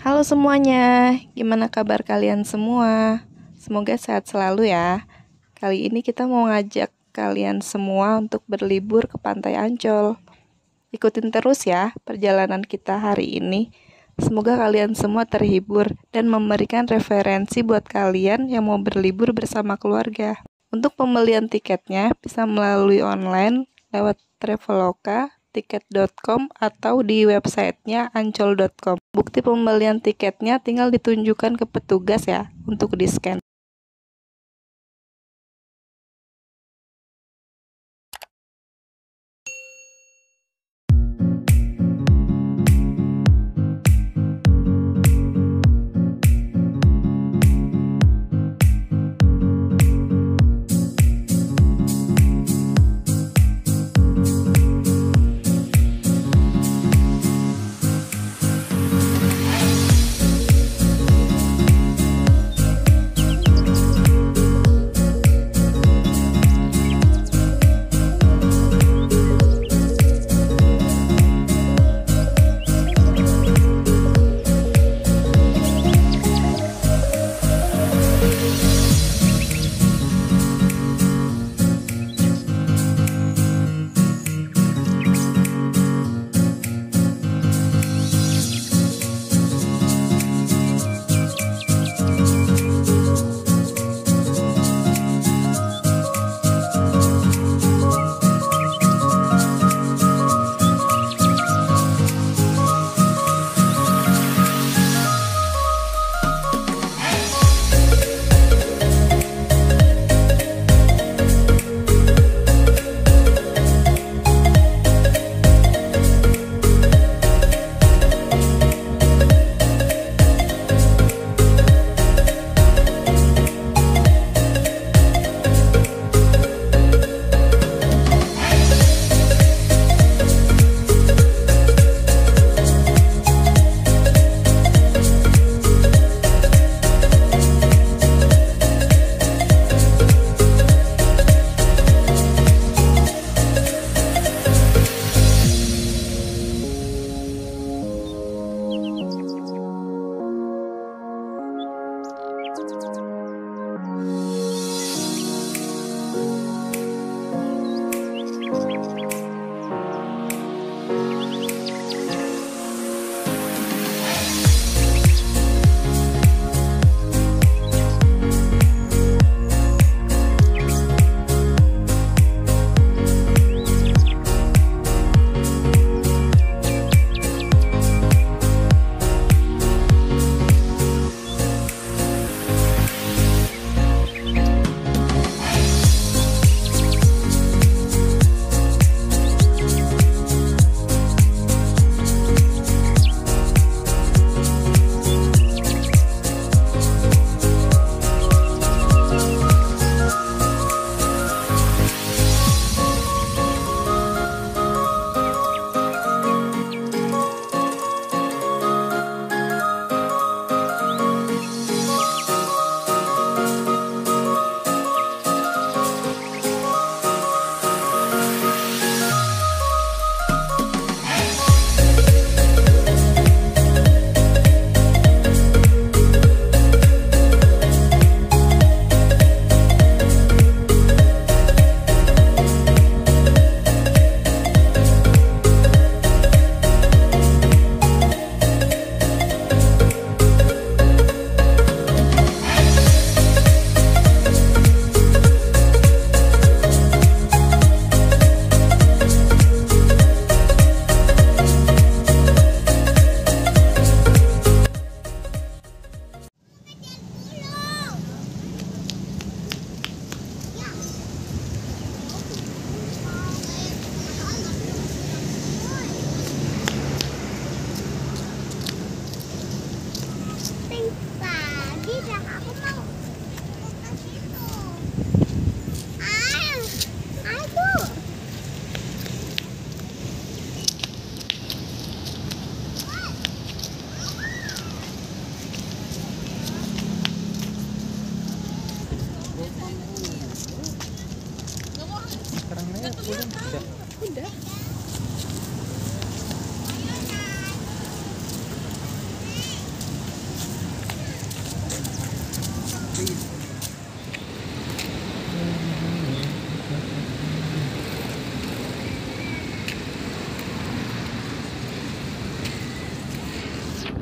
Halo semuanya, gimana kabar kalian semua? Semoga sehat selalu ya. Kali ini kita mau ngajak kalian semua untuk berlibur ke Pantai Ancol. Ikutin terus ya perjalanan kita hari ini. Semoga kalian semua terhibur dan memberikan referensi buat kalian yang mau berlibur bersama keluarga. Untuk pembelian tiketnya bisa melalui online lewat Traveloka, tiket.com atau di websitenya ancol.com. Bukti pembelian tiketnya tinggal ditunjukkan ke petugas ya untuk di-scan.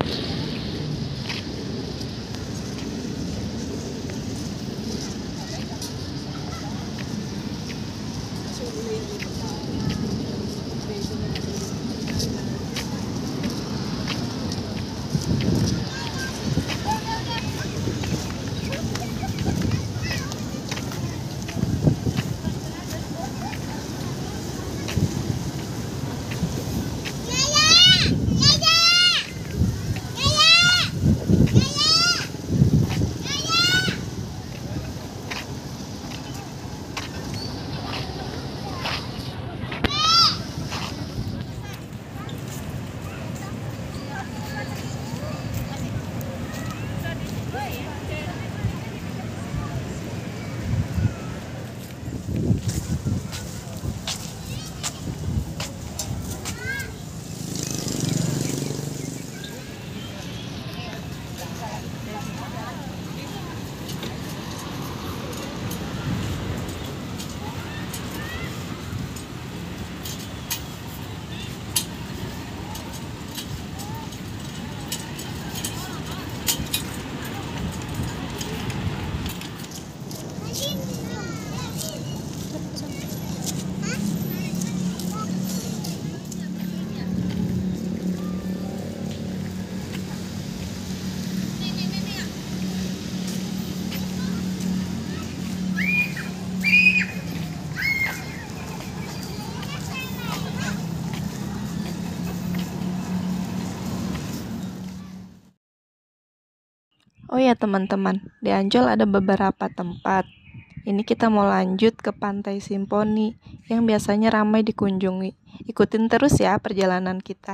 Oh ya teman-teman, di Ancol ada beberapa tempat. Ini kita mau lanjut ke Pantai Simponi yang biasanya ramai dikunjungi. Ikutin terus ya perjalanan kita.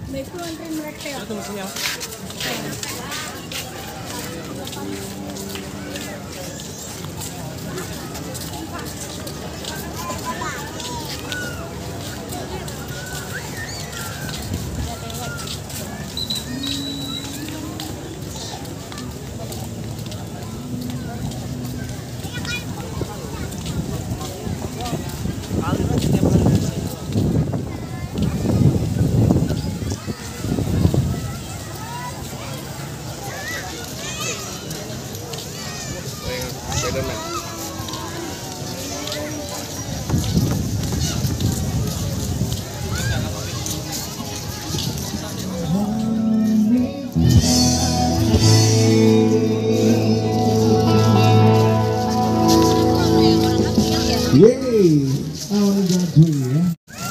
Yeay, awal jadwal ya.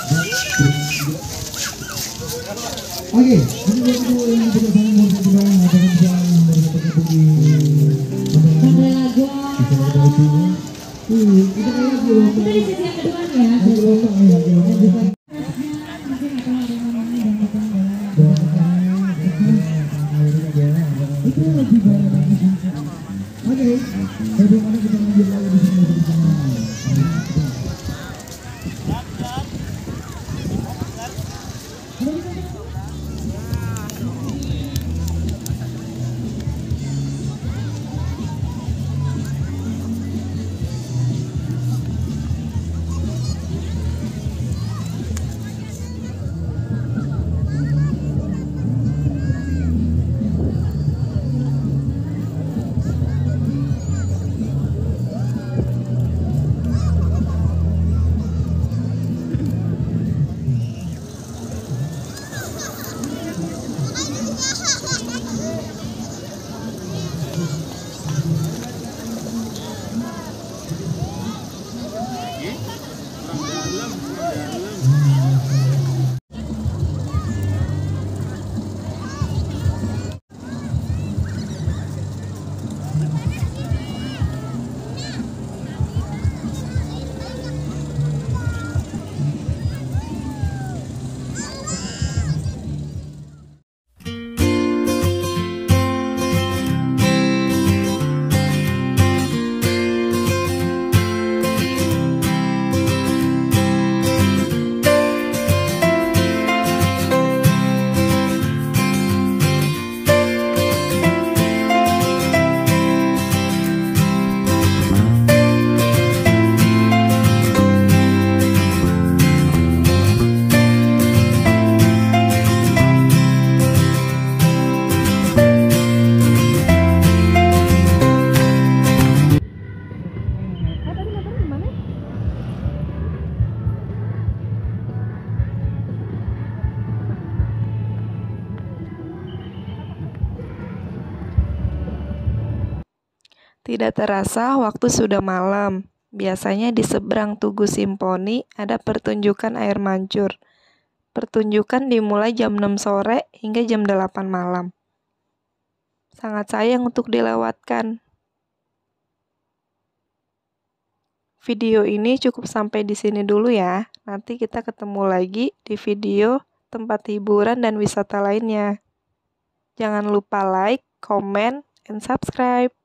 Oke, ini kedua yang kita sama mau sedang akan bisa pergi. Sampai lagu. Kita di sesi yang kedua ya. Itu lebih banyak. Oke, bagaimana kita lanjut lagi di sini bersama? Tidak terasa waktu sudah malam. Biasanya di seberang Tugu Simponi ada pertunjukan air mancur. Pertunjukan dimulai jam 6 sore hingga jam 8 malam. Sangat sayang untuk dilewatkan. Video ini cukup sampai di sini dulu ya. Nanti kita ketemu lagi di video tempat hiburan dan wisata lainnya. Jangan lupa like, comment, and subscribe.